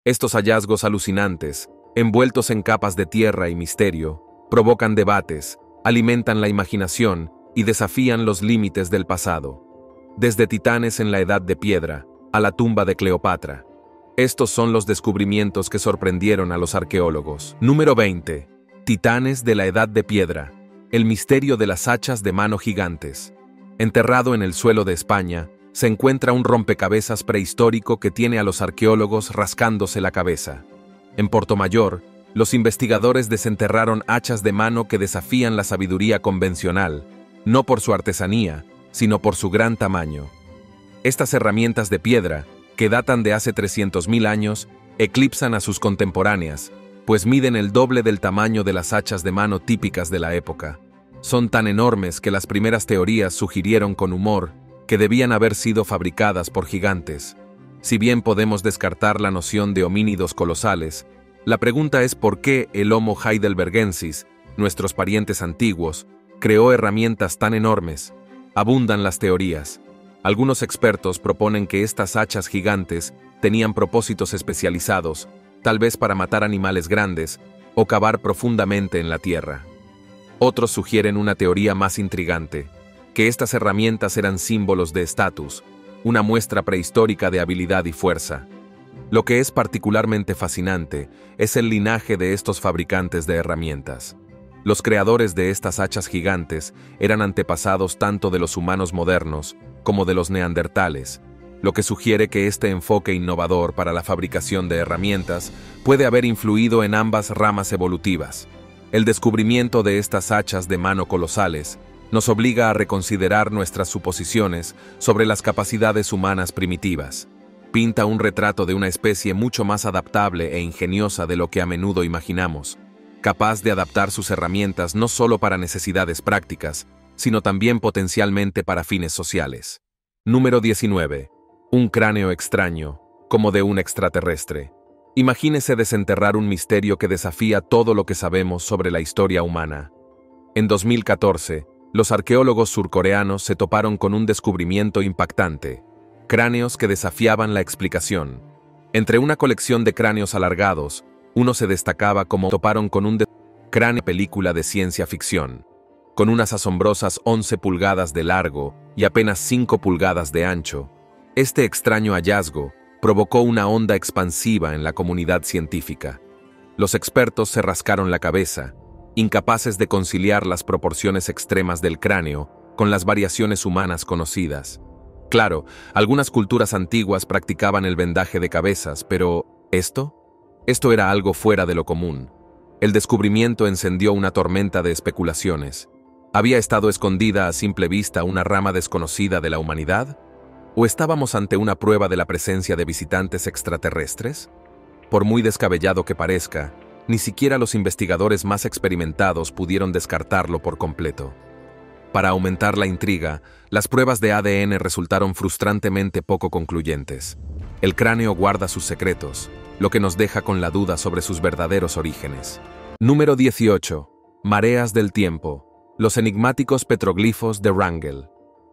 Estos hallazgos alucinantes, envueltos en capas de tierra y misterio, provocan debates, alimentan la imaginación y desafían los límites del pasado. Desde titanes en la Edad de Piedra a la tumba de Cleopatra. Estos son los descubrimientos que sorprendieron a los arqueólogos. Número 20. Titanes de la Edad de Piedra. El misterio de las hachas de mano gigantes. Enterrado en el suelo de España, se encuentra un rompecabezas prehistórico que tiene a los arqueólogos rascándose la cabeza. En Portomayor, los investigadores desenterraron hachas de mano que desafían la sabiduría convencional, no por su artesanía, sino por su gran tamaño. Estas herramientas de piedra, que datan de hace 300.000 años, eclipsan a sus contemporáneas, pues miden el doble del tamaño de las hachas de mano típicas de la época. Son tan enormes que las primeras teorías sugirieron con humor que debían haber sido fabricadas por gigantes. Si bien podemos descartar la noción de homínidos colosales, la pregunta es por qué el Homo heidelbergensis, nuestros parientes antiguos, creó herramientas tan enormes. Abundan las teorías. Algunos expertos proponen que estas hachas gigantes tenían propósitos especializados, tal vez para matar animales grandes o cavar profundamente en la tierra. Otros sugieren una teoría más intrigante, que estas herramientas eran símbolos de estatus, una muestra prehistórica de habilidad y fuerza. Lo que es particularmente fascinante es el linaje de estos fabricantes de herramientas. Los creadores de estas hachas gigantes eran antepasados tanto de los humanos modernos como de los neandertales, lo que sugiere que este enfoque innovador para la fabricación de herramientas puede haber influido en ambas ramas evolutivas. El descubrimiento de estas hachas de mano colosales nos obliga a reconsiderar nuestras suposiciones sobre las capacidades humanas primitivas. Pinta un retrato de una especie mucho más adaptable e ingeniosa de lo que a menudo imaginamos, capaz de adaptar sus herramientas no solo para necesidades prácticas, sino también potencialmente para fines sociales. Número 19. Un cráneo extraño, como de un extraterrestre. Imagínese desenterrar un misterio que desafía todo lo que sabemos sobre la historia humana. En 2014, los arqueólogos surcoreanos se toparon con un descubrimiento impactante: cráneos que desafiaban la explicación. Entre una colección de cráneos alargados, uno se destacaba como toparon con un cráneo película de ciencia ficción, con unas asombrosas 11 pulgadas de largo y apenas 5 pulgadas de ancho. Este extraño hallazgo provocó una onda expansiva en la comunidad científica. Los expertos se rascaron la cabeza, incapaces de conciliar las proporciones extremas del cráneo con las variaciones humanas conocidas. Claro, algunas culturas antiguas practicaban el vendaje de cabezas, pero ¿esto? Esto era algo fuera de lo común. El descubrimiento encendió una tormenta de especulaciones. ¿Había estado escondida a simple vista una rama desconocida de la humanidad? ¿O estábamos ante una prueba de la presencia de visitantes extraterrestres? Por muy descabellado que parezca, ni siquiera los investigadores más experimentados pudieron descartarlo por completo. Para aumentar la intriga, las pruebas de ADN resultaron frustrantemente poco concluyentes. El cráneo guarda sus secretos, lo que nos deja con la duda sobre sus verdaderos orígenes. Número 18. Mareas del tiempo. Los enigmáticos petroglifos de Wrangell.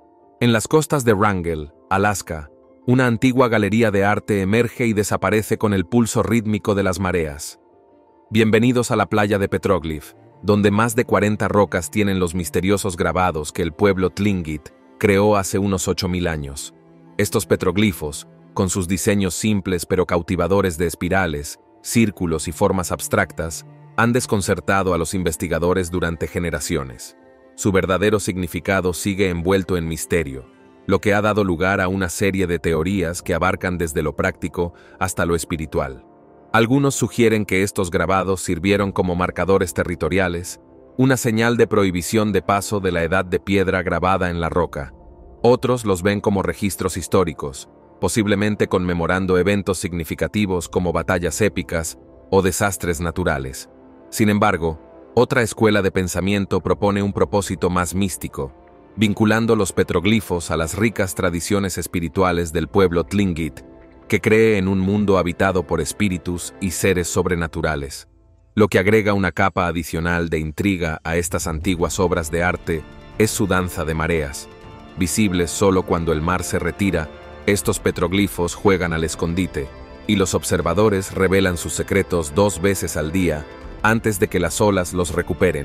En las costas de Wrangell, Alaska, una antigua galería de arte emerge y desaparece con el pulso rítmico de las mareas. Bienvenidos a la playa de Petroglif, donde más de 40 rocas tienen los misteriosos grabados que el pueblo Tlingit creó hace unos 8.000 años. Estos petroglifos, con sus diseños simples pero cautivadores de espirales, círculos y formas abstractas, han desconcertado a los investigadores durante generaciones. Su verdadero significado sigue envuelto en misterio, lo que ha dado lugar a una serie de teorías que abarcan desde lo práctico hasta lo espiritual. Algunos sugieren que estos grabados sirvieron como marcadores territoriales, una señal de prohibición de paso de la edad de piedra grabada en la roca. Otros los ven como registros históricos, posiblemente conmemorando eventos significativos como batallas épicas o desastres naturales. Sin embargo, otra escuela de pensamiento propone un propósito más místico, vinculando los petroglifos a las ricas tradiciones espirituales del pueblo Tlingit, que cree en un mundo habitado por espíritus y seres sobrenaturales, lo que agrega una capa adicional de intriga a estas antiguas obras de arte es su danza de mareas. Visibles solo cuando el mar se retira, estos petroglifos juegan al escondite, y los observadores revelan sus secretos 2 veces al día antes de que las olas los recuperen.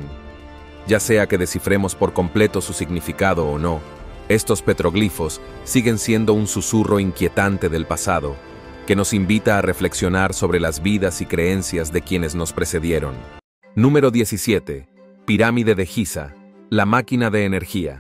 Ya sea que descifremos por completo su significado o no, estos petroglifos siguen siendo un susurro inquietante del pasado, que nos invita a reflexionar sobre las vidas y creencias de quienes nos precedieron. Número 17. Pirámide de Giza, la máquina de energía.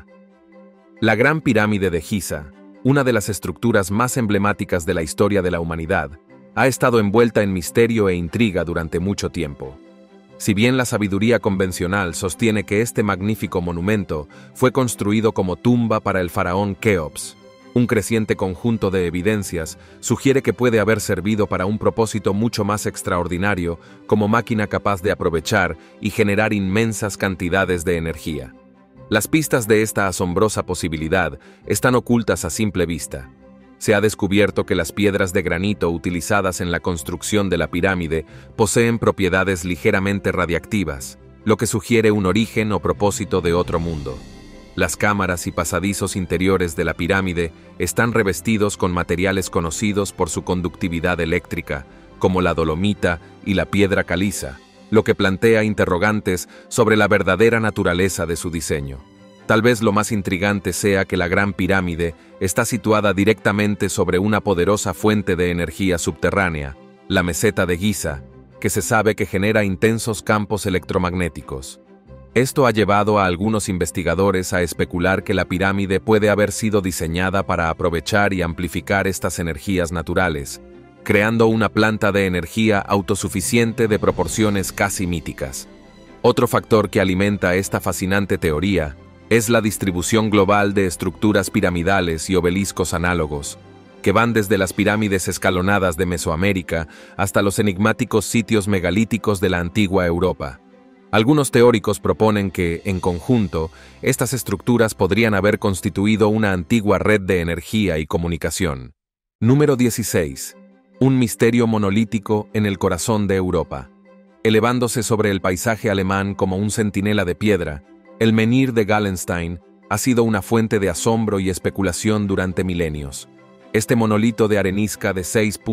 La Gran Pirámide de Giza, una de las estructuras más emblemáticas de la historia de la humanidad, ha estado envuelta en misterio e intriga durante mucho tiempo. Si bien la sabiduría convencional sostiene que este magnífico monumento fue construido como tumba para el faraón Keops, un creciente conjunto de evidencias sugiere que puede haber servido para un propósito mucho más extraordinario como máquina capaz de aprovechar y generar inmensas cantidades de energía. Las pistas de esta asombrosa posibilidad están ocultas a simple vista. Se ha descubierto que las piedras de granito utilizadas en la construcción de la pirámide poseen propiedades ligeramente radiactivas, lo que sugiere un origen o propósito de otro mundo. Las cámaras y pasadizos interiores de la pirámide están revestidos con materiales conocidos por su conductividad eléctrica, como la dolomita y la piedra caliza, lo que plantea interrogantes sobre la verdadera naturaleza de su diseño. Tal vez lo más intrigante sea que la Gran Pirámide está situada directamente sobre una poderosa fuente de energía subterránea, la meseta de Giza, que se sabe que genera intensos campos electromagnéticos. Esto ha llevado a algunos investigadores a especular que la pirámide puede haber sido diseñada para aprovechar y amplificar estas energías naturales, creando una planta de energía autosuficiente de proporciones casi míticas. Otro factor que alimenta esta fascinante teoría es la distribución global de estructuras piramidales y obeliscos análogos, que van desde las pirámides escalonadas de Mesoamérica hasta los enigmáticos sitios megalíticos de la antigua Europa. Algunos teóricos proponen que, en conjunto, estas estructuras podrían haber constituido una antigua red de energía y comunicación. Número 16. Un misterio monolítico en el corazón de Europa. Elevándose sobre el paisaje alemán como un centinela de piedra, el menhir de Gallenstein ha sido una fuente de asombro y especulación durante milenios. Este monolito de arenisca de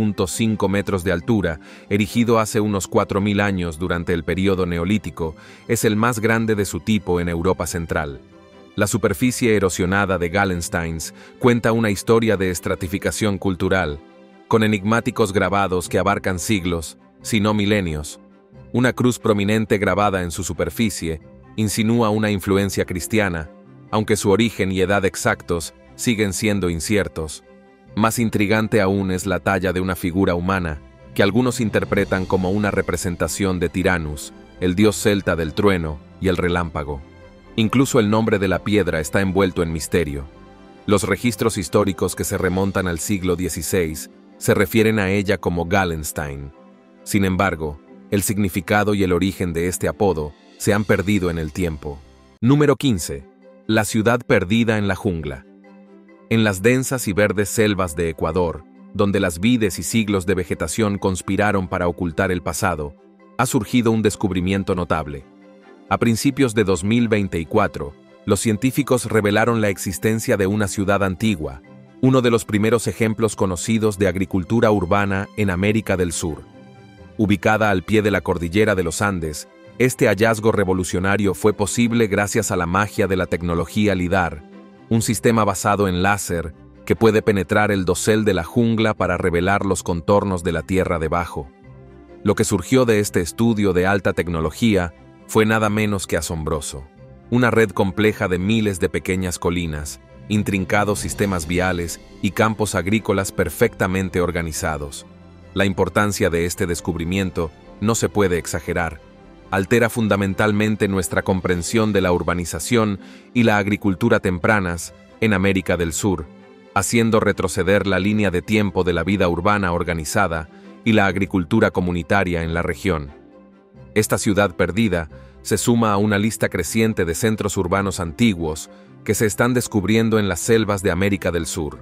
6.5 metros de altura, erigido hace unos 4.000 años durante el período neolítico, es el más grande de su tipo en Europa Central. La superficie erosionada de Gallensteins cuenta una historia de estratificación cultural, con enigmáticos grabados que abarcan siglos, si no milenios. Una cruz prominente grabada en su superficie insinúa una influencia cristiana, aunque su origen y edad exactos siguen siendo inciertos. Más intrigante aún es la talla de una figura humana, que algunos interpretan como una representación de Tyrannus, el dios celta del trueno y el relámpago. Incluso el nombre de la piedra está envuelto en misterio. Los registros históricos que se remontan al siglo XVI se refieren a ella como Gallenstein. Sin embargo, el significado y el origen de este apodo se han perdido en el tiempo. Número 15. La ciudad perdida en la jungla. En las densas y verdes selvas de Ecuador, donde las vides y siglos de vegetación conspiraron para ocultar el pasado, ha surgido un descubrimiento notable. A principios de 2024, los científicos revelaron la existencia de una ciudad antigua, uno de los primeros ejemplos conocidos de agricultura urbana en América del Sur. Ubicada al pie de la cordillera de los Andes, este hallazgo revolucionario fue posible gracias a la magia de la tecnología LIDAR, un sistema basado en láser que puede penetrar el dosel de la jungla para revelar los contornos de la tierra debajo. Lo que surgió de este estudio de alta tecnología fue nada menos que asombroso. Una red compleja de miles de pequeñas colinas, intrincados sistemas viales y campos agrícolas perfectamente organizados. La importancia de este descubrimiento no se puede exagerar. Altera fundamentalmente nuestra comprensión de la urbanización y la agricultura tempranas en América del Sur, haciendo retroceder la línea de tiempo de la vida urbana organizada y la agricultura comunitaria en la región. Esta ciudad perdida se suma a una lista creciente de centros urbanos antiguos que se están descubriendo en las selvas de América del Sur.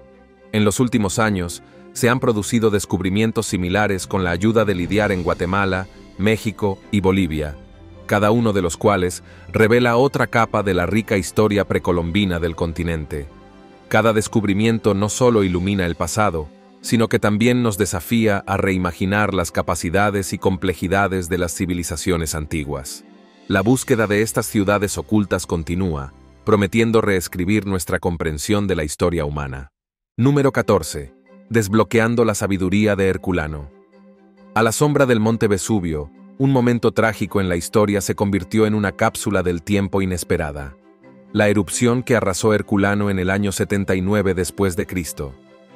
En los últimos años, se han producido descubrimientos similares con la ayuda de LIDAR en Guatemala, México y Bolivia, cada uno de los cuales revela otra capa de la rica historia precolombina del continente. Cada descubrimiento no solo ilumina el pasado, sino que también nos desafía a reimaginar las capacidades y complejidades de las civilizaciones antiguas. La búsqueda de estas ciudades ocultas continúa, prometiendo reescribir nuestra comprensión de la historia humana. Número 14. Desbloqueando la sabiduría de Herculano. A la sombra del monte Vesubio, un momento trágico en la historia se convirtió en una cápsula del tiempo inesperada. La erupción que arrasó Herculano en el año 79 después de Cristo.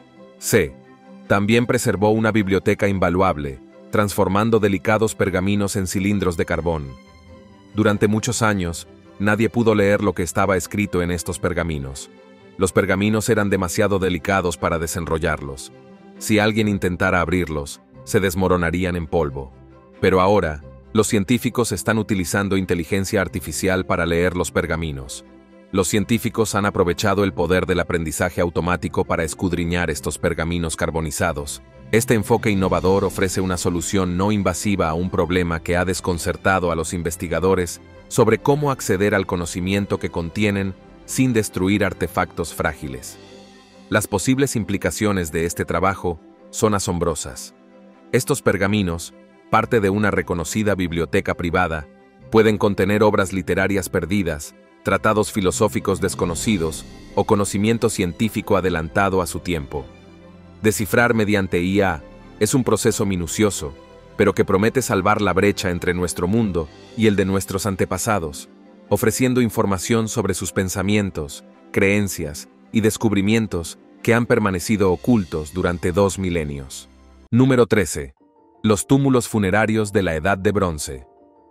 C. También preservó una biblioteca invaluable, transformando delicados pergaminos en cilindros de carbón. Durante muchos años, nadie pudo leer lo que estaba escrito en estos pergaminos. Los pergaminos eran demasiado delicados para desenrollarlos. Si alguien intentara abrirlos, se desmoronarían en polvo. Pero ahora, los científicos están utilizando inteligencia artificial para leer los pergaminos. Los científicos han aprovechado el poder del aprendizaje automático para escudriñar estos pergaminos carbonizados. Este enfoque innovador ofrece una solución no invasiva a un problema que ha desconcertado a los investigadores sobre cómo acceder al conocimiento que contienen sin destruir artefactos frágiles. Las posibles implicaciones de este trabajo son asombrosas. Estos pergaminos, parte de una reconocida biblioteca privada, pueden contener obras literarias perdidas, tratados filosóficos desconocidos o conocimiento científico adelantado a su tiempo. Descifrar mediante IA es un proceso minucioso, pero que promete salvar la brecha entre nuestro mundo y el de nuestros antepasados, ofreciendo información sobre sus pensamientos, creencias y descubrimientos que han permanecido ocultos durante 2 milenios. Número 13. Los túmulos funerarios de la Edad de Bronce.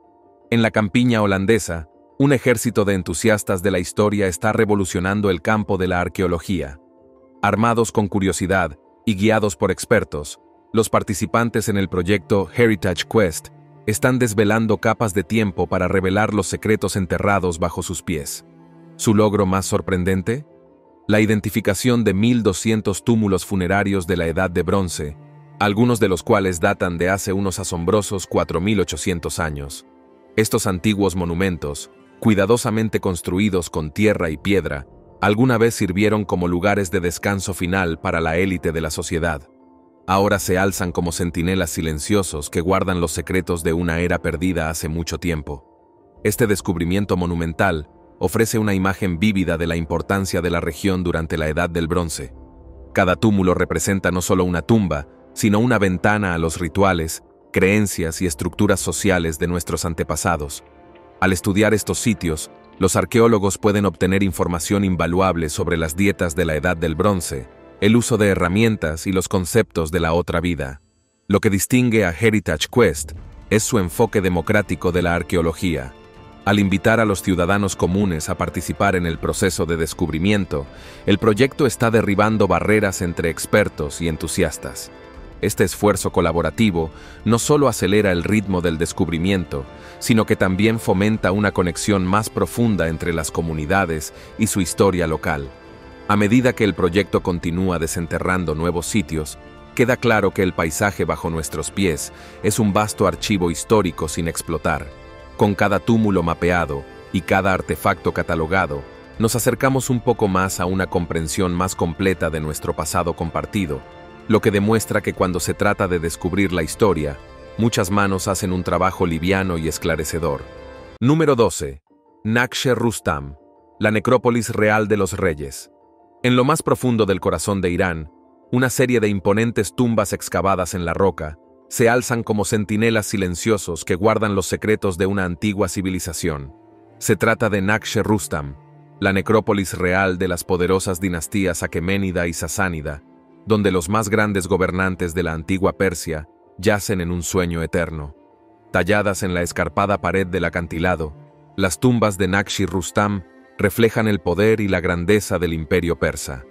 En la campiña holandesa, un ejército de entusiastas de la historia está revolucionando el campo de la arqueología. Armados con curiosidad y guiados por expertos, los participantes en el proyecto Heritage Quest están desvelando capas de tiempo para revelar los secretos enterrados bajo sus pies. ¿Su logro más sorprendente? La identificación de 1.200 túmulos funerarios de la Edad de Bronce, algunos de los cuales datan de hace unos asombrosos 4.800 años. Estos antiguos monumentos, cuidadosamente construidos con tierra y piedra, alguna vez sirvieron como lugares de descanso final para la élite de la sociedad. Ahora se alzan como centinelas silenciosos que guardan los secretos de una era perdida hace mucho tiempo. Este descubrimiento monumental ofrece una imagen vívida de la importancia de la región durante la Edad del Bronce. Cada túmulo representa no solo una tumba, sino una ventana a los rituales, creencias y estructuras sociales de nuestros antepasados. Al estudiar estos sitios, los arqueólogos pueden obtener información invaluable sobre las dietas de la Edad del Bronce, el uso de herramientas y los conceptos de la otra vida. Lo que distingue a Heritage Quest es su enfoque democrático de la arqueología. Al invitar a los ciudadanos comunes a participar en el proceso de descubrimiento, el proyecto está derribando barreras entre expertos y entusiastas. Este esfuerzo colaborativo no solo acelera el ritmo del descubrimiento, sino que también fomenta una conexión más profunda entre las comunidades y su historia local. A medida que el proyecto continúa desenterrando nuevos sitios, queda claro que el paisaje bajo nuestros pies es un vasto archivo histórico sin explotar. Con cada túmulo mapeado y cada artefacto catalogado, nos acercamos un poco más a una comprensión más completa de nuestro pasado compartido, lo que demuestra que cuando se trata de descubrir la historia, muchas manos hacen un trabajo liviano y esclarecedor. Número 12. Nakhche Rustam, la necrópolis real de los reyes. En lo más profundo del corazón de Irán, una serie de imponentes tumbas excavadas en la roca se alzan como centinelas silenciosos que guardan los secretos de una antigua civilización. Se trata de Nakhche Rustam, la necrópolis real de las poderosas dinastías aqueménida y sasánida, donde los más grandes gobernantes de la antigua Persia yacen en un sueño eterno. Talladas en la escarpada pared del acantilado, las tumbas de Nakhche Rustam reflejan el poder y la grandeza del imperio persa.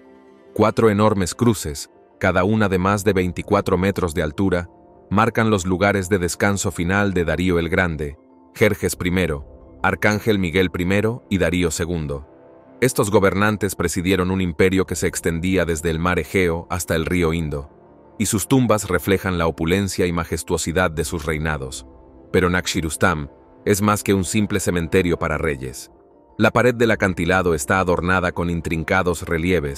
4 enormes cruces, cada una de más de 24 metros de altura, marcan los lugares de descanso final de Darío el Grande, Jerjes I, Arcángel Miguel I y Darío II. Estos gobernantes presidieron un imperio que se extendía desde el mar Egeo hasta el río Indo, y sus tumbas reflejan la opulencia y majestuosidad de sus reinados. Pero Nakhche Rustam es más que un simple cementerio para reyes. La pared del acantilado está adornada con intrincados relieves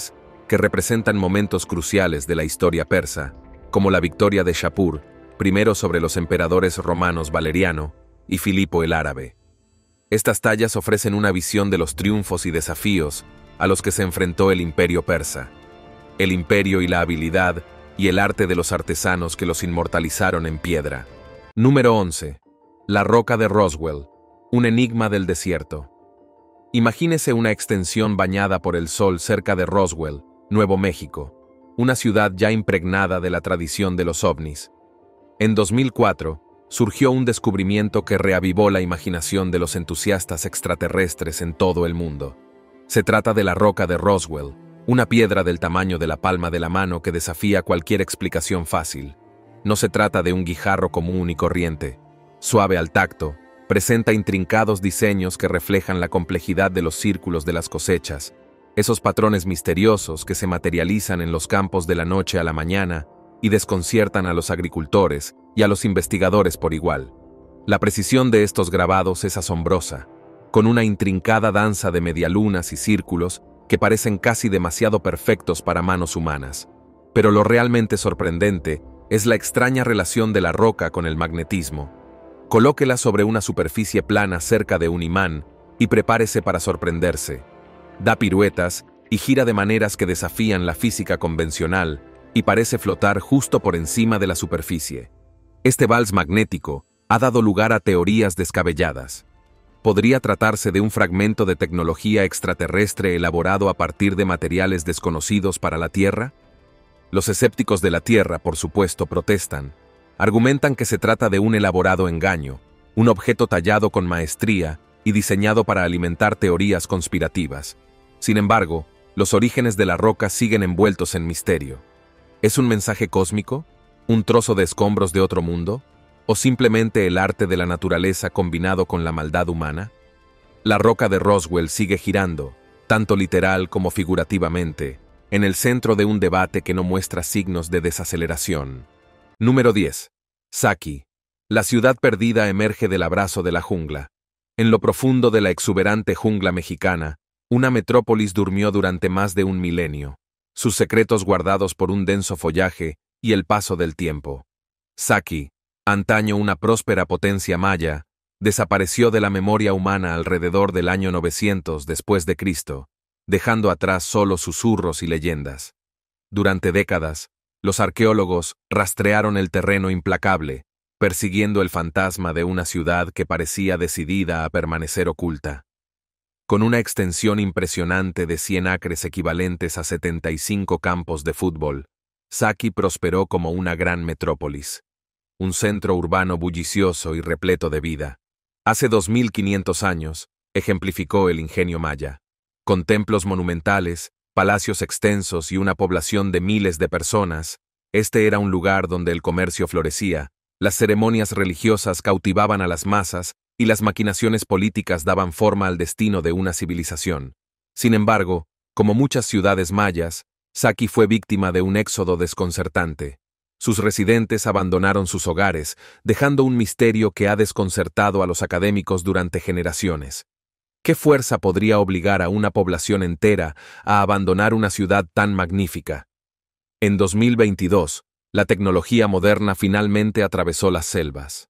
que representan momentos cruciales de la historia persa, como la victoria de Shapur, primero sobre los emperadores romanos Valeriano y Filipo el Árabe. Estas tallas ofrecen una visión de los triunfos y desafíos a los que se enfrentó el imperio persa, el imperio y la habilidad y el arte de los artesanos que los inmortalizaron en piedra. Número 11. La roca de Roswell, un enigma del desierto. Imagínese una extensión bañada por el sol cerca de Roswell, Nuevo México, una ciudad ya impregnada de la tradición de los ovnis. En 2004, surgió un descubrimiento que reavivó la imaginación de los entusiastas extraterrestres en todo el mundo. Se trata de la roca de Roswell, una piedra del tamaño de la palma de la mano que desafía cualquier explicación fácil. No se trata de un guijarro común y corriente. Suave al tacto, presenta intrincados diseños que reflejan la complejidad de los círculos de las cosechas, esos patrones misteriosos que se materializan en los campos de la noche a la mañana y desconciertan a los agricultores y a los investigadores por igual. La precisión de estos grabados es asombrosa, con una intrincada danza de medialunas y círculos que parecen casi demasiado perfectos para manos humanas. Pero lo realmente sorprendente es la extraña relación de la roca con el magnetismo. Colóquela sobre una superficie plana cerca de un imán y prepárese para sorprenderse. Da piruetas y gira de maneras que desafían la física convencional y parece flotar justo por encima de la superficie. Este vals magnético ha dado lugar a teorías descabelladas. ¿Podría tratarse de un fragmento de tecnología extraterrestre elaborado a partir de materiales desconocidos para la Tierra? Los escépticos de la Tierra, por supuesto, protestan. Argumentan que se trata de un elaborado engaño, un objeto tallado con maestría y diseñado para alimentar teorías conspirativas. Sin embargo, los orígenes de la roca siguen envueltos en misterio. ¿Es un mensaje cósmico? ¿Un trozo de escombros de otro mundo? ¿O simplemente el arte de la naturaleza combinado con la maldad humana? La roca de Roswell sigue girando, tanto literal como figurativamente, en el centro de un debate que no muestra signos de desaceleración. Número 10. Saki. La ciudad perdida emerge del abrazo de la jungla. En lo profundo de la exuberante jungla mexicana, una metrópolis durmió durante más de un milenio, sus secretos guardados por un denso follaje y el paso del tiempo. Saki, antaño una próspera potencia maya, desapareció de la memoria humana alrededor del año 900 después de Cristo, dejando atrás solo susurros y leyendas. Durante décadas, los arqueólogos rastrearon el terreno implacable, persiguiendo el fantasma de una ciudad que parecía decidida a permanecer oculta. Con una extensión impresionante de 100 acres equivalentes a 75 campos de fútbol, Saki prosperó como una gran metrópolis, un centro urbano bullicioso y repleto de vida. Hace 2500 años, ejemplificó el ingenio maya. Con templos monumentales, palacios extensos y una población de miles de personas, este era un lugar donde el comercio florecía, las ceremonias religiosas cautivaban a las masas y las maquinaciones políticas daban forma al destino de una civilización. Sin embargo, como muchas ciudades mayas, Saki fue víctima de un éxodo desconcertante. Sus residentes abandonaron sus hogares, dejando un misterio que ha desconcertado a los académicos durante generaciones. ¿Qué fuerza podría obligar a una población entera a abandonar una ciudad tan magnífica? En 2022, la tecnología moderna finalmente atravesó las selvas.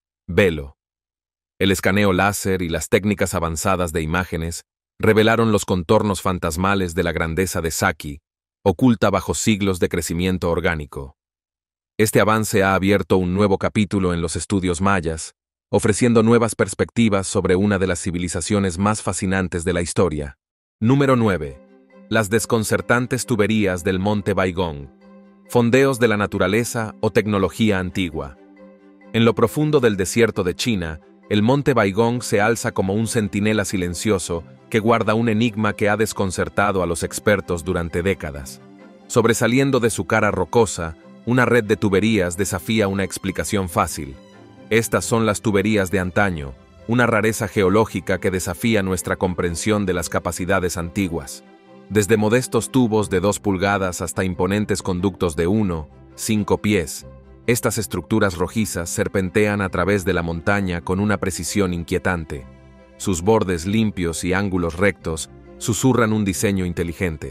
Velo. El escaneo láser y las técnicas avanzadas de imágenes revelaron los contornos fantasmales de la grandeza de Saki, oculta bajo siglos de crecimiento orgánico. Este avance ha abierto un nuevo capítulo en los estudios mayas, ofreciendo nuevas perspectivas sobre una de las civilizaciones más fascinantes de la historia. Número 9. Las desconcertantes tuberías del Monte Baigong. Fondeos de la naturaleza o tecnología antigua. En lo profundo del desierto de China, el Monte Baigong se alza como un centinela silencioso que guarda un enigma que ha desconcertado a los expertos durante décadas. Sobresaliendo de su cara rocosa, una red de tuberías desafía una explicación fácil. Estas son las tuberías de antaño, una rareza geológica que desafía nuestra comprensión de las capacidades antiguas. Desde modestos tubos de 2 pulgadas hasta imponentes conductos de 1,5 pies, estas estructuras rojizas serpentean a través de la montaña con una precisión inquietante. Sus bordes limpios y ángulos rectos susurran un diseño inteligente.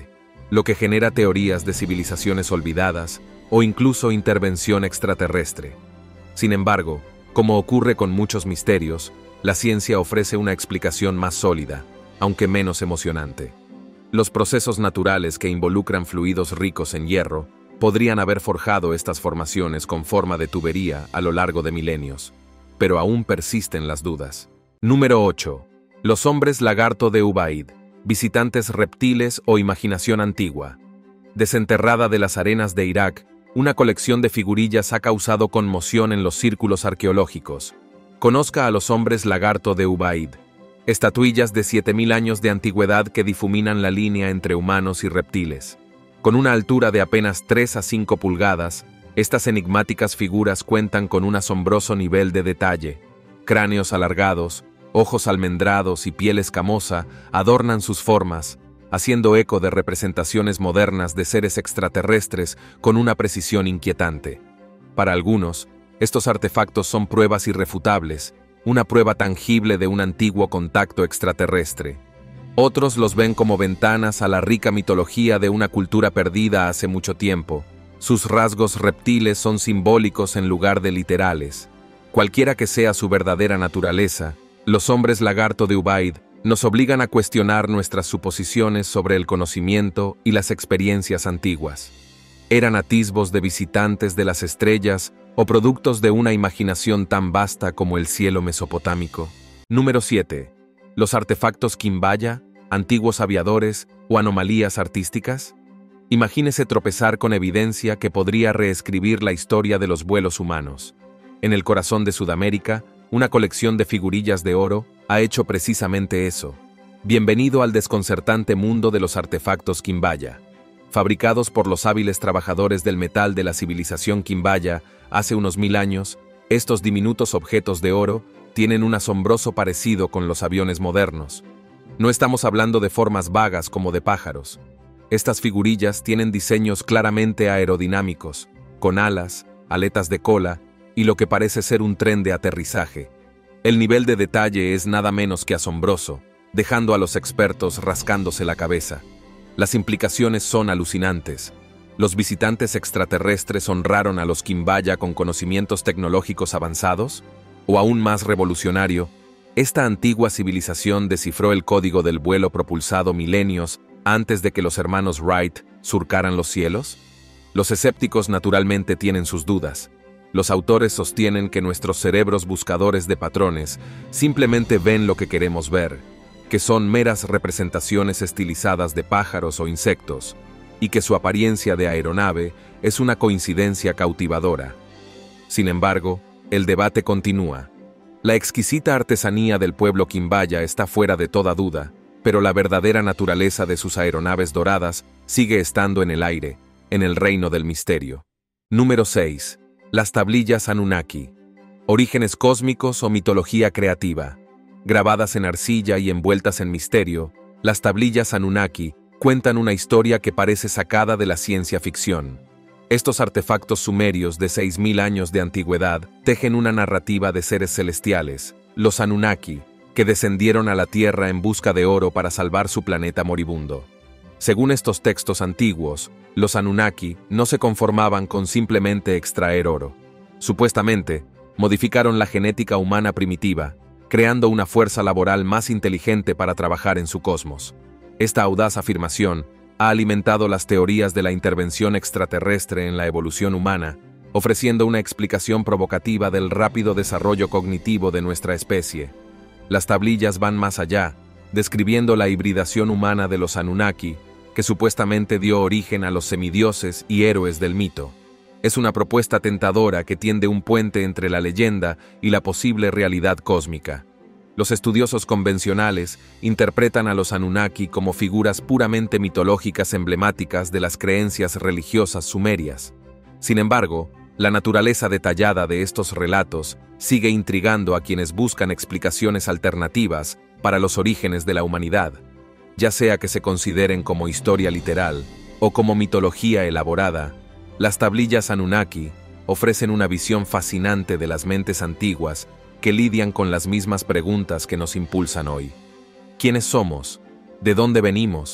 lo que genera teorías de civilizaciones olvidadas o incluso intervención extraterrestre. Sin embargo, como ocurre con muchos misterios, la ciencia ofrece una explicación más sólida, aunque menos emocionante. Los procesos naturales que involucran fluidos ricos en hierro podrían haber forjado estas formaciones con forma de tubería a lo largo de milenios, pero aún persisten las dudas. Número 8. Los hombres lagarto de Ubaid, visitantes reptiles o imaginación antigua. Desenterrada de las arenas de Irak, una colección de figurillas ha causado conmoción en los círculos arqueológicos. Conozca a los hombres lagarto de Ubaid, estatuillas de 7000 años de antigüedad que difuminan la línea entre humanos y reptiles. Con una altura de apenas 3 a 5 pulgadas, estas enigmáticas figuras cuentan con un asombroso nivel de detalle. Cráneos alargados, ojos almendrados y piel escamosa adornan sus formas, haciendo eco de representaciones modernas de seres extraterrestres con una precisión inquietante. Para algunos, estos artefactos son pruebas irrefutables, una prueba tangible de un antiguo contacto extraterrestre. Otros los ven como ventanas a la rica mitología de una cultura perdida hace mucho tiempo. Sus rasgos reptiles son simbólicos en lugar de literales. Cualquiera que sea su verdadera naturaleza, los hombres lagarto de Ubaid nos obligan a cuestionar nuestras suposiciones sobre el conocimiento y las experiencias antiguas. ¿Eran atisbos de visitantes de las estrellas o productos de una imaginación tan vasta como el cielo mesopotámico? Número 7. ¿Los artefactos Quimbaya, antiguos aviadores o anomalías artísticas? Imagínese tropezar con evidencia que podría reescribir la historia de los vuelos humanos. En el corazón de Sudamérica, una colección de figurillas de oro ha hecho precisamente eso. Bienvenido al desconcertante mundo de los artefactos Quimbaya. Fabricados por los hábiles trabajadores del metal de la civilización Quimbaya hace unos 1000 años, estos diminutos objetos de oro tienen un asombroso parecido con los aviones modernos. No estamos hablando de formas vagas como de pájaros. Estas figurillas tienen diseños claramente aerodinámicos, con alas, aletas de cola y lo que parece ser un tren de aterrizaje. El nivel de detalle es nada menos que asombroso, dejando a los expertos rascándose la cabeza. Las implicaciones son alucinantes. ¿Los visitantes extraterrestres honraron a los Quimbaya con conocimientos tecnológicos avanzados? O aún más revolucionario, esta antigua civilización descifró el código del vuelo propulsado milenios antes de que los hermanos Wright surcaran los cielos? Los escépticos naturalmente tienen sus dudas. Los autores sostienen que nuestros cerebros buscadores de patrones simplemente ven lo que queremos ver, que son meras representaciones estilizadas de pájaros o insectos, y que su apariencia de aeronave es una coincidencia cautivadora. Sin embargo, el debate continúa. La exquisita artesanía del pueblo Quimbaya está fuera de toda duda, pero la verdadera naturaleza de sus aeronaves doradas sigue estando en el aire, en el reino del misterio. Número 6. Las tablillas Anunnaki. Orígenes cósmicos o mitología creativa. Grabadas en arcilla y envueltas en misterio, las tablillas Anunnaki cuentan una historia que parece sacada de la ciencia ficción. Estos artefactos sumerios de 6000 años de antigüedad tejen una narrativa de seres celestiales, los Anunnaki, que descendieron a la Tierra en busca de oro para salvar su planeta moribundo. Según estos textos antiguos, los Anunnaki no se conformaban con simplemente extraer oro. Supuestamente, modificaron la genética humana primitiva, creando una fuerza laboral más inteligente para trabajar en su cosmos. Esta audaz afirmación ha alimentado las teorías de la intervención extraterrestre en la evolución humana, ofreciendo una explicación provocativa del rápido desarrollo cognitivo de nuestra especie. Las tablillas van más allá, describiendo la hibridación humana de los Anunnaki, que supuestamente dio origen a los semidioses y héroes del mito. Es una propuesta tentadora que tiende un puente entre la leyenda y la posible realidad cósmica. Los estudiosos convencionales interpretan a los Anunnaki como figuras puramente mitológicas emblemáticas de las creencias religiosas sumerias. Sin embargo, la naturaleza detallada de estos relatos sigue intrigando a quienes buscan explicaciones alternativas para los orígenes de la humanidad, ya sea que se consideren como historia literal o como mitología elaborada. Las tablillas Anunnaki ofrecen una visión fascinante de las mentes antiguas que lidian con las mismas preguntas que nos impulsan hoy. ¿Quiénes somos? ¿De dónde venimos?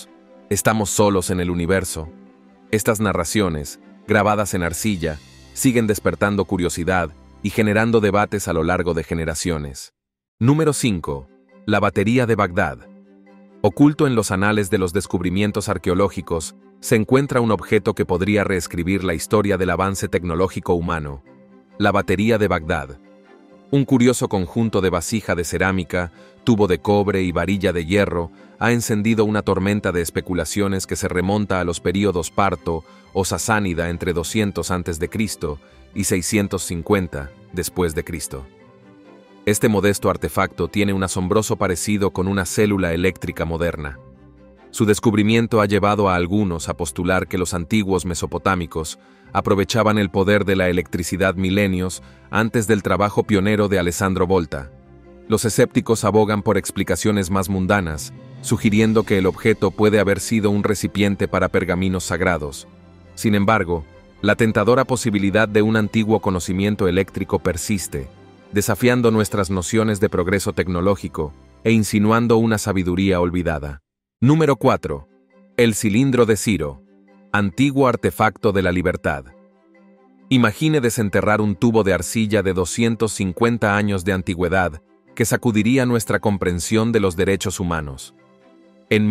¿Estamos solos en el universo? Estas narraciones, grabadas en arcilla, siguen despertando curiosidad y generando debates a lo largo de generaciones. Número 5. La batería de Bagdad. Oculto en los anales de los descubrimientos arqueológicos, se encuentra un objeto que podría reescribir la historia del avance tecnológico humano. La batería de Bagdad. Un curioso conjunto de vasija de cerámica, tubo de cobre y varilla de hierro ha encendido una tormenta de especulaciones que se remonta a los períodos Parto o Sasánida entre 200 a.C. y 650 después de Cristo. Este modesto artefacto tiene un asombroso parecido con una célula eléctrica moderna. Su descubrimiento ha llevado a algunos a postular que los antiguos mesopotámicos aprovechaban el poder de la electricidad milenios antes del trabajo pionero de Alessandro Volta. Los escépticos abogan por explicaciones más mundanas, sugiriendo que el objeto puede haber sido un recipiente para pergaminos sagrados. Sin embargo, la tentadora posibilidad de un antiguo conocimiento eléctrico persiste, desafiando nuestras nociones de progreso tecnológico e insinuando una sabiduría olvidada. Número 4. El cilindro de Ciro. Antiguo artefacto de la libertad. Imagine desenterrar un tubo de arcilla de 250 años de antigüedad que sacudiría nuestra comprensión de los derechos humanos. En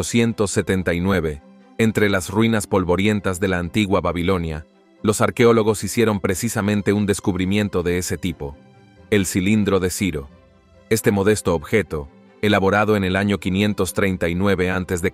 1879, entre las ruinas polvorientas de la antigua Babilonia, los arqueólogos hicieron precisamente un descubrimiento de ese tipo: el cilindro de Ciro. Este modesto objeto, elaborado en el año 539 a.C.,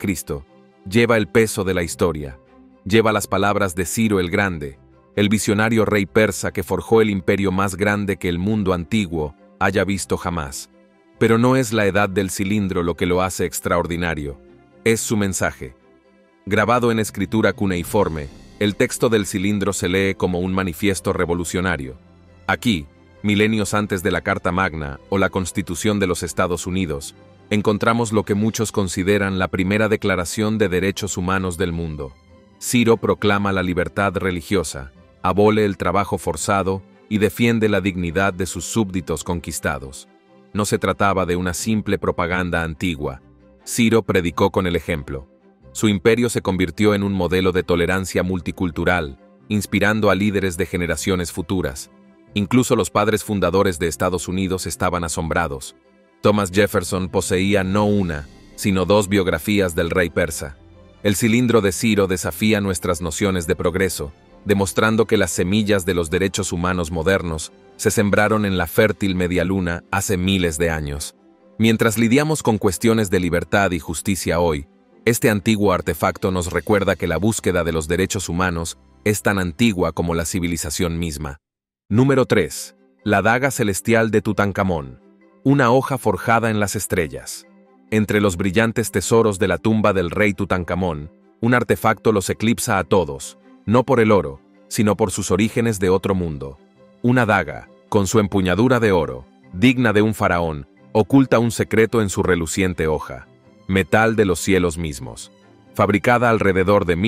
lleva el peso de la historia. Lleva las palabras de Ciro el Grande, el visionario rey persa que forjó el imperio más grande que el mundo antiguo haya visto jamás. Pero no es la edad del cilindro lo que lo hace extraordinario, es su mensaje. Grabado en escritura cuneiforme, el texto del cilindro se lee como un manifiesto revolucionario. Aquí, milenios antes de la Carta Magna o la Constitución de los Estados Unidos, encontramos lo que muchos consideran la primera declaración de derechos humanos del mundo. Ciro proclama la libertad religiosa, abole el trabajo forzado y defiende la dignidad de sus súbditos conquistados. No se trataba de una simple propaganda antigua. Ciro predicó con el ejemplo. Su imperio se convirtió en un modelo de tolerancia multicultural, inspirando a líderes de generaciones futuras. Incluso los padres fundadores de Estados Unidos estaban asombrados. Thomas Jefferson poseía no una, sino dos biografías del rey persa. El cilindro de Ciro desafía nuestras nociones de progreso, demostrando que las semillas de los derechos humanos modernos se sembraron en la fértil medialuna hace miles de años. Mientras lidiamos con cuestiones de libertad y justicia hoy, este antiguo artefacto nos recuerda que la búsqueda de los derechos humanos es tan antigua como la civilización misma. Número 3. La daga celestial de Tutankamón. Una hoja forjada en las estrellas. Entre los brillantes tesoros de la tumba del rey Tutankamón, un artefacto los eclipsa a todos, no por el oro, sino por sus orígenes de otro mundo. Una daga, con su empuñadura de oro, digna de un faraón, oculta un secreto en su reluciente hoja. Metal de los cielos mismos. Fabricada alrededor de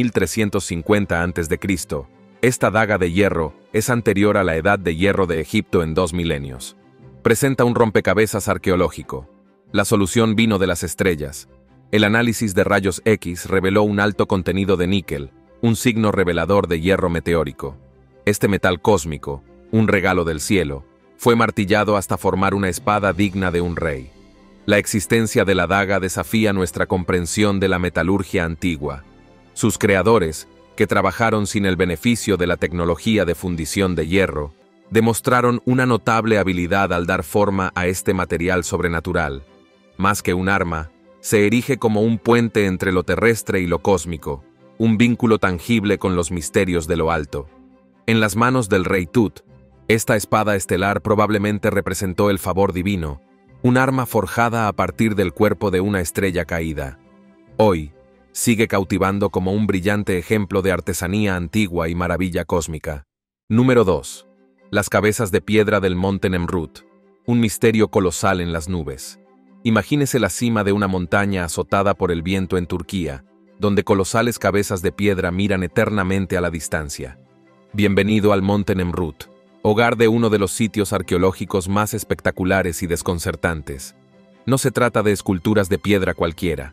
1350 a.C., esta daga de hierro es anterior a la edad de hierro de Egipto en 2 milenios. Presenta un rompecabezas arqueológico. La solución vino de las estrellas. El análisis de rayos X reveló un alto contenido de níquel, un signo revelador de hierro meteórico. Este metal cósmico, un regalo del cielo, fue martillado hasta formar una espada digna de un rey. La existencia de la daga desafía nuestra comprensión de la metalurgia antigua. Sus creadores, que trabajaron sin el beneficio de la tecnología de fundición de hierro, demostraron una notable habilidad al dar forma a este material sobrenatural. Más que un arma, se erige como un puente entre lo terrestre y lo cósmico, un vínculo tangible con los misterios de lo alto. En las manos del rey Tut, esta espada estelar probablemente representó el favor divino, un arma forjada a partir del cuerpo de una estrella caída. Hoy, sigue cautivando como un brillante ejemplo de artesanía antigua y maravilla cósmica. Número 2. Las cabezas de piedra del monte Nemrut, un misterio colosal en las nubes. Imagínese la cima de una montaña azotada por el viento en Turquía, donde colosales cabezas de piedra miran eternamente a la distancia. Bienvenido al monte Nemrut, hogar de uno de los sitios arqueológicos más espectaculares y desconcertantes. No se trata de esculturas de piedra cualquiera.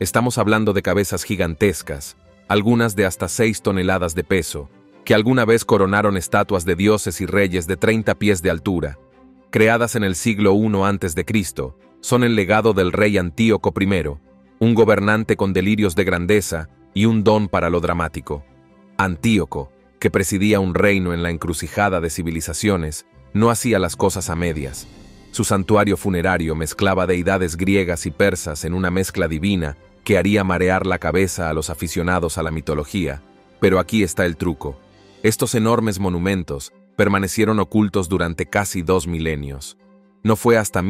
Estamos hablando de cabezas gigantescas, algunas de hasta 6 toneladas de peso, que alguna vez coronaron estatuas de dioses y reyes de 30 pies de altura. Creadas en el siglo I a.C., son el legado del rey Antíoco I, un gobernante con delirios de grandeza y un don para lo dramático. Antíoco, que presidía un reino en la encrucijada de civilizaciones, no hacía las cosas a medias. Su santuario funerario mezclaba deidades griegas y persas en una mezcla divina que haría marear la cabeza a los aficionados a la mitología. Pero aquí está el truco. Estos enormes monumentos permanecieron ocultos durante casi 2 milenios. No fue hasta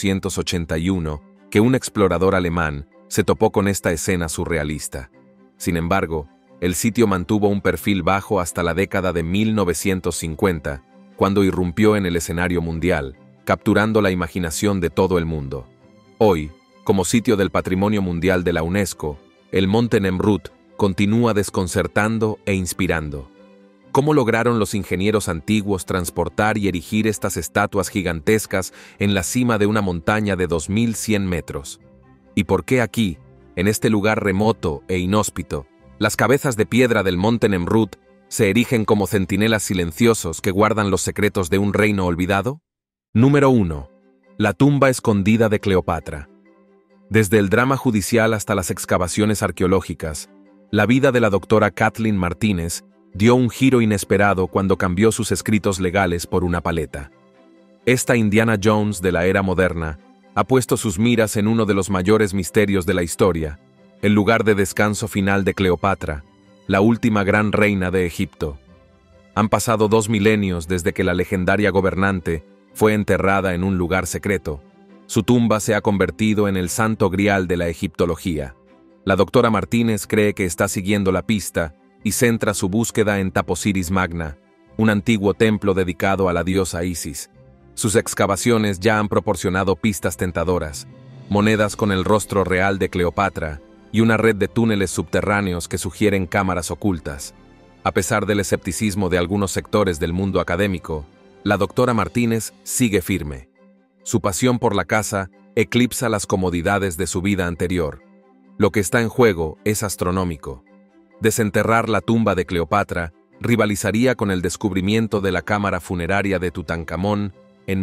1881 que un explorador alemán se topó con esta escena surrealista. Sin embargo, el sitio mantuvo un perfil bajo hasta la década de 1950, cuando irrumpió en el escenario mundial, capturando la imaginación de todo el mundo. Hoy, como sitio del Patrimonio Mundial de la UNESCO, el Monte Nemrut continúa desconcertando e inspirando. ¿Cómo lograron los ingenieros antiguos transportar y erigir estas estatuas gigantescas en la cima de una montaña de 2100 metros? ¿Y por qué aquí, en este lugar remoto e inhóspito, las cabezas de piedra del Monte Nemrut se erigen como centinelas silenciosos que guardan los secretos de un reino olvidado? Número 1. La tumba escondida de Cleopatra. Desde el drama judicial hasta las excavaciones arqueológicas, la vida de la doctora Kathleen Martínez dio un giro inesperado cuando cambió sus escritos legales por una paleta. Esta Indiana Jones de la era moderna ha puesto sus miras en uno de los mayores misterios de la historia, el lugar de descanso final de Cleopatra, la última gran reina de Egipto. Han pasado 2 milenios desde que la legendaria gobernante fue enterrada en un lugar secreto. Su tumba se ha convertido en el santo grial de la egiptología. La doctora Martínez cree que está siguiendo la pista y centra su búsqueda en Taposiris Magna, un antiguo templo dedicado a la diosa Isis. Sus excavaciones ya han proporcionado pistas tentadoras, monedas con el rostro real de Cleopatra y una red de túneles subterráneos que sugieren cámaras ocultas. A pesar del escepticismo de algunos sectores del mundo académico, la doctora Martínez sigue firme. Su pasión por la caza eclipsa las comodidades de su vida anterior. Lo que está en juego es astronómico. Desenterrar la tumba de Cleopatra rivalizaría con el descubrimiento de la cámara funeraria de Tutankamón en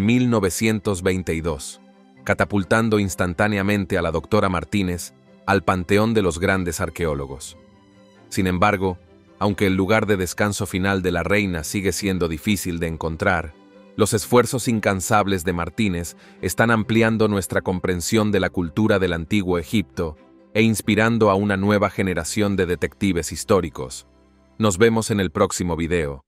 1922, catapultando instantáneamente a la doctora Martínez al panteón de los grandes arqueólogos. Sin embargo, aunque el lugar de descanso final de la reina sigue siendo difícil de encontrar, los esfuerzos incansables de Martínez están ampliando nuestra comprensión de la cultura del antiguo Egipto e inspirando a una nueva generación de detectives históricos. Nos vemos en el próximo video.